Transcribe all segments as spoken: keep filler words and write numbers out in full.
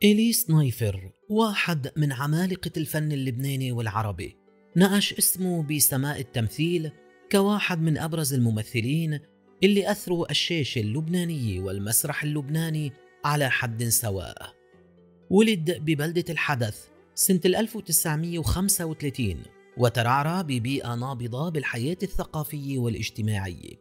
إيلي سنايفر واحد من عمالقة الفن اللبناني والعربي، نقش اسمه بسماء التمثيل كواحد من أبرز الممثلين اللي أثروا الشاشة اللبنانية والمسرح اللبناني على حد سواء. ولد ببلدة الحدث سنة ألف وتسعمئة وخمسة وثلاثين وترعرع ببيئة نابضة بالحياة الثقافية والاجتماعية،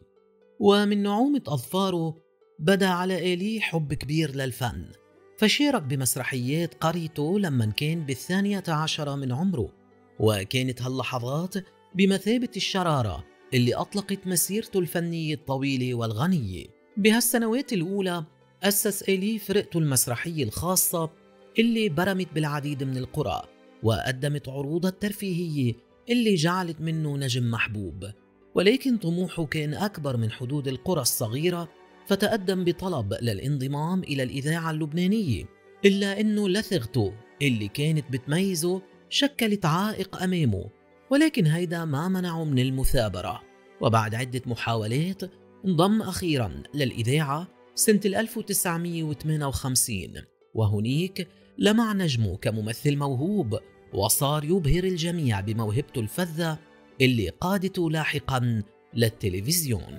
ومن نعومة أظفاره بدا على إيلي حب كبير للفن، فشارك بمسرحيات قريته لما كان بالثانية عشرة من عمره، وكانت هاللحظات بمثابة الشرارة اللي أطلقت مسيرته الفنية الطويلة والغنية. بهالسنوات الأولى أسس إيلي فرقته المسرحية الخاصة اللي برمت بالعديد من القرى وقدمت عروضها الترفيهية اللي جعلت منه نجم محبوب، ولكن طموحه كان أكبر من حدود القرى الصغيرة، فتقدم بطلب للانضمام إلى الإذاعة اللبنانية، إلا أنه لثغته اللي كانت بتميزه شكلت عائق أمامه، ولكن هيدا ما منعه من المثابرة. وبعد عدة محاولات انضم أخيرا للإذاعة سنة ألف وتسعمئة وثمانية وخمسين، وهنيك لمع نجمه كممثل موهوب، وصار يبهر الجميع بموهبته الفذة اللي قادته لاحقا للتلفزيون.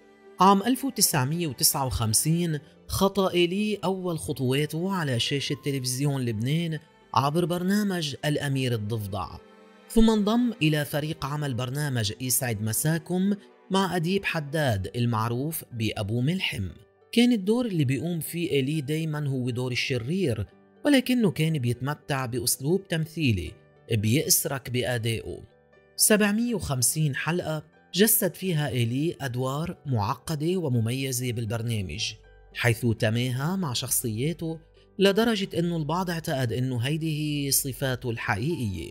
عام ألف وتسعمئة وتسعة وخمسين خطى إيلي أول خطواته على شاشة تلفزيون لبنان عبر برنامج الأمير الضفدع، ثم انضم إلى فريق عمل برنامج يسعد مساكم مع أديب حداد المعروف بأبو ملحم. كان الدور اللي بيقوم فيه إيلي دايما هو دور الشرير، ولكنه كان بيتمتع بأسلوب تمثيلي بيأسرك بأدائه. سبعمئة وخمسين حلقة جسد فيها إيلي أدوار معقدة ومميزة بالبرنامج، حيث تماهى مع شخصياته لدرجة أنه البعض اعتقد أنه هيدي هي صفاته الحقيقية.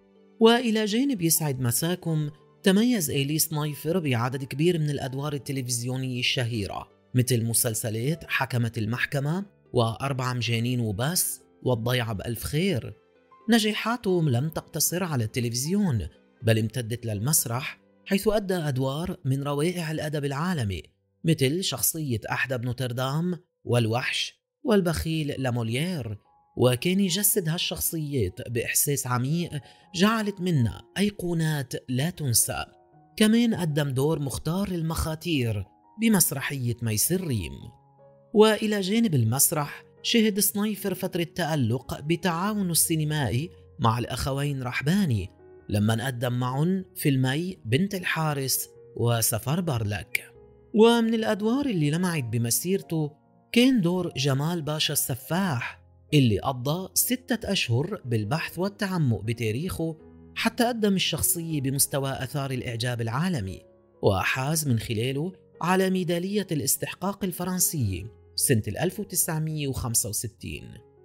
وإلى جانب يسعد مساكم تميز إيلي سنايفر بعدد كبير من الأدوار التلفزيونية الشهيرة، مثل مسلسلات حكمة المحكمة وأربع مجانين وبس والضيعة بألف خير. نجاحاته لم تقتصر على التلفزيون بل امتدت للمسرح، حيث أدى أدوار من روائع الأدب العالمي مثل شخصية أحدى بنوتردام والوحش والبخيل لموليير، وكان يجسد هالشخصيات بإحساس عميق جعلت منها أيقونات لا تنسى. كمان قدم دور مختار المخاتير بمسرحية ميسر ريم. وإلى جانب المسرح شهد سنايفر فترة تألق بتعاونه السينمائي مع الأخوين رحباني لما قدم معهم فيلمي بنت الحارس وسفر برلك. ومن الأدوار اللي لمعت بمسيرته كان دور جمال باشا السفاح، اللي قضى ستة أشهر بالبحث والتعمق بتاريخه حتى قدم الشخصية بمستوى أثار الإعجاب العالمي، وحاز من خلاله على ميدالية الاستحقاق الفرنسية سنة ألف وتسعمئة وخمسة وستين.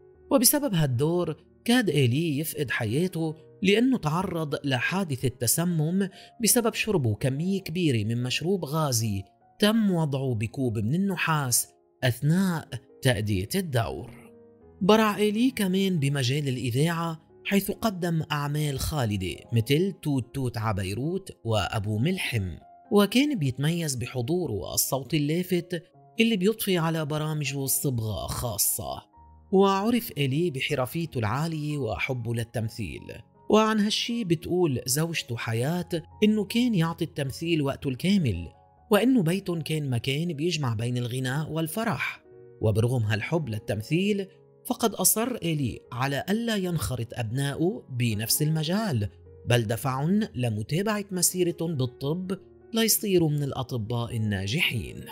وبسبب هالدور كاد إيلي يفقد حياته لأنه تعرض لحادثة تسمم بسبب شربه كمية كبيرة من مشروب غازي تم وضعه بكوب من النحاس أثناء تأدية الدور. برع إيلي كمان بمجال الإذاعة، حيث قدم أعمال خالدة مثل توت توت عبيروت وأبو ملحم، وكان بيتميز بحضوره الصوت اللافت اللي بيضفي على برامجه صبغة خاصة. وعرف إيلي بحرفيته العالية وحبه للتمثيل، وعن هالشي بتقول زوجته حياة إنه كان يعطي التمثيل وقته الكامل، وإنه بيتهم كان مكان بيجمع بين الغناء والفرح. وبرغم هالحب للتمثيل فقد أصر إيلي على ألا ينخرط أبنائه بنفس المجال، بل دفعهم لمتابعة مسيرتهم بالطب ليصيروا من الأطباء الناجحين.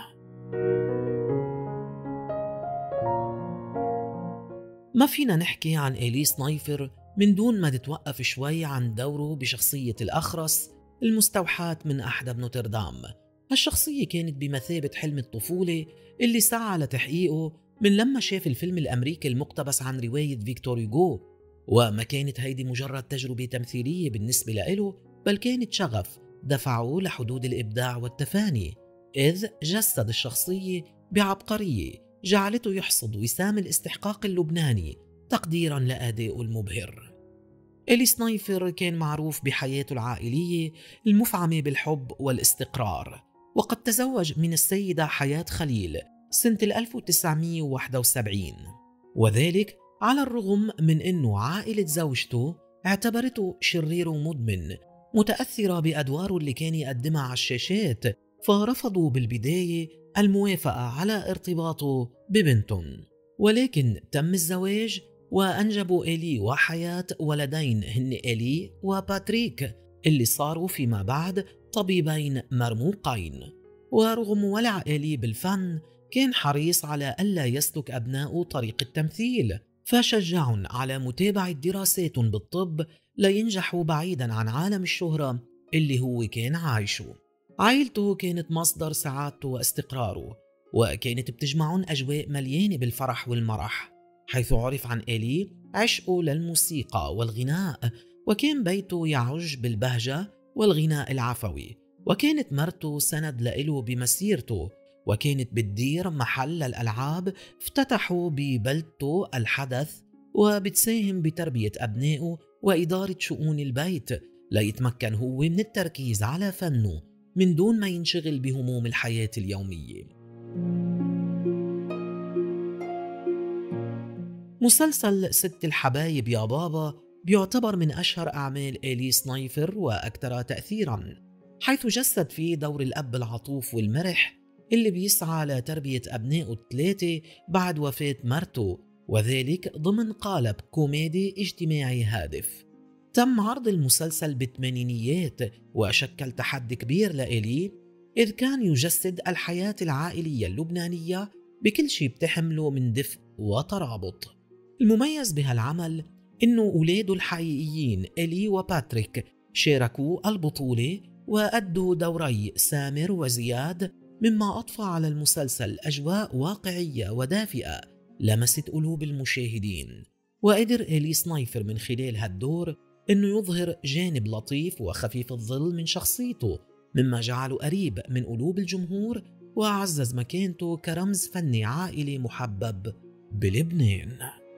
ما فينا نحكي عن إيلي سنايفر من دون ما نتوقف شوي عن دوره بشخصية الأخرس المستوحاة من أحدى بنوتردام. هالشخصية كانت بمثابة حلم الطفولة اللي سعى لتحقيقه من لما شاف الفيلم الأمريكي المقتبس عن رواية فيكتور هوغو، وما كانت هيدي مجرد تجربة تمثيلية بالنسبة له، بل كانت شغف دفعه لحدود الإبداع والتفاني، إذ جسد الشخصية بعبقرية جعلته يحصد وسام الاستحقاق اللبناني تقديرا لأدائه المبهر. إيلي سنايفر كان معروف بحياته العائلية المفعمة بالحب والاستقرار، وقد تزوج من السيدة حياة خليل سنة ألف وتسعمئة وواحد وسبعين، وذلك على الرغم من أنه عائلة زوجته اعتبرته شرير ومدمن متأثرة بأدواره اللي كان يقدمها على الشاشات، فرفضوا بالبداية الموافقة على ارتباطه ببنتهم. ولكن تم الزواج وأنجبوا إيلي وحياة ولدين هن إيلي وباتريك اللي صاروا فيما بعد طبيبين مرموقين. ورغم ولع إيلي بالفن كان حريص على ألا يسلك أبنائه طريق التمثيل، فشجعهم على متابعة دراساتهم بالطب لينجحوا بعيدا عن عالم الشهرة اللي هو كان عايشه. عائلته كانت مصدر سعادته واستقراره، وكانت بتجمعهم أجواء مليانة بالفرح والمرح، حيث عرف عن إيلي عشقه للموسيقى والغناء، وكان بيته يعج بالبهجة والغناء العفوي، وكانت مرته سند لإله بمسيرته، وكانت بتدير محل الألعاب افتتحوا ببلدته الحدث، وبتساهم بتربية أبنائه وإدارة شؤون البيت ليتمكن هو من التركيز على فنه من دون ما ينشغل بهموم الحياة اليومية. مسلسل ست الحبايب يا بابا بيعتبر من أشهر أعمال إيلي سنايفر وأكثر تأثيراً، حيث جسد فيه دور الأب العطوف والمرح اللي بيسعى لتربية أبنائه الثلاثة بعد وفاة مرته، وذلك ضمن قالب كوميدي اجتماعي هادف. تم عرض المسلسل بالثمانينيات وشكل تحدي كبير لإيلي، إذ كان يجسد الحياة العائلية اللبنانية بكل شيء بتحمله من دفء وترابط. المميز بهالعمل إنه أولاده الحقيقيين إيلي وباتريك شاركوا البطولة وأدوا دوري سامر وزياد، مما أضفى على المسلسل أجواء واقعية ودافئة لمست قلوب المشاهدين. وقدر إيلي سنايفر من خلال هالدور إنه يظهر جانب لطيف وخفيف الظل من شخصيته، مما جعله قريب من قلوب الجمهور وعزز مكانته كرمز فني عائلي محبب بلبنان.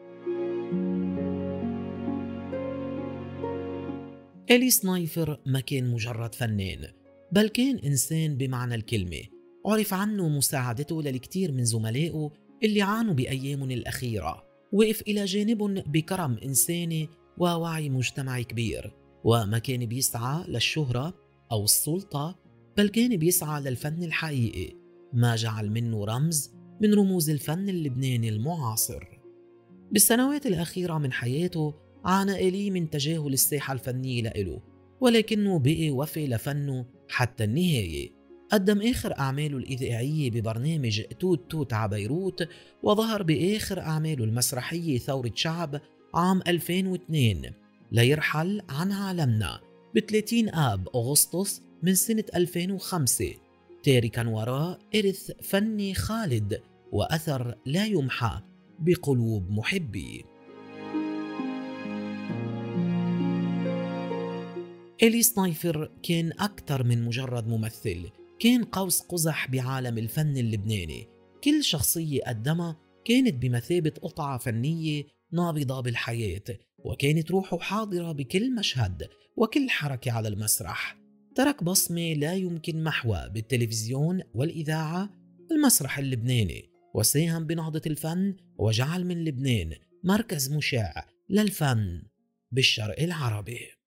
إيلي سنايفر ما كان مجرد فنان، بل كان إنسان بمعنى الكلمة. عرف عنه مساعدته للكثير من زملائه اللي عانوا بأيامهم الأخيرة، وقف إلى جانبهم بكرم إنساني ووعي مجتمعي كبير، وما كان بيسعى للشهرة أو السلطة، بل كان بيسعى للفن الحقيقي، ما جعل منه رمز من رموز الفن اللبناني المعاصر. بالسنوات الأخيرة من حياته عانى إيلي من تجاهل الساحة الفنية لإله، ولكنه بقي وفي لفنه حتى النهاية. قدم آخر أعماله الإذاعية ببرنامج توت توت عبيروت، وظهر بآخر أعماله المسرحية ثورة شعب عام ألفين واثنين، ليرحل عن عالمنا ب ثلاثين آب أغسطس من سنة ألفين وخمسة، تاركا وراء إرث فني خالد وأثر لا يمحى بقلوب محبيه. إيلي سنايفر كان أكثر من مجرد ممثل، كان قوس قزح بعالم الفن اللبناني. كل شخصية قدمها كانت بمثابة قطعة فنية نابضة بالحياة، وكانت روحه حاضرة بكل مشهد وكل حركة على المسرح. ترك بصمة لا يمكن محوها بالتلفزيون والإذاعة والمسرح اللبناني، وساهم بنهضة الفن وجعل من لبنان مركز مشع للفن بالشرق العربي.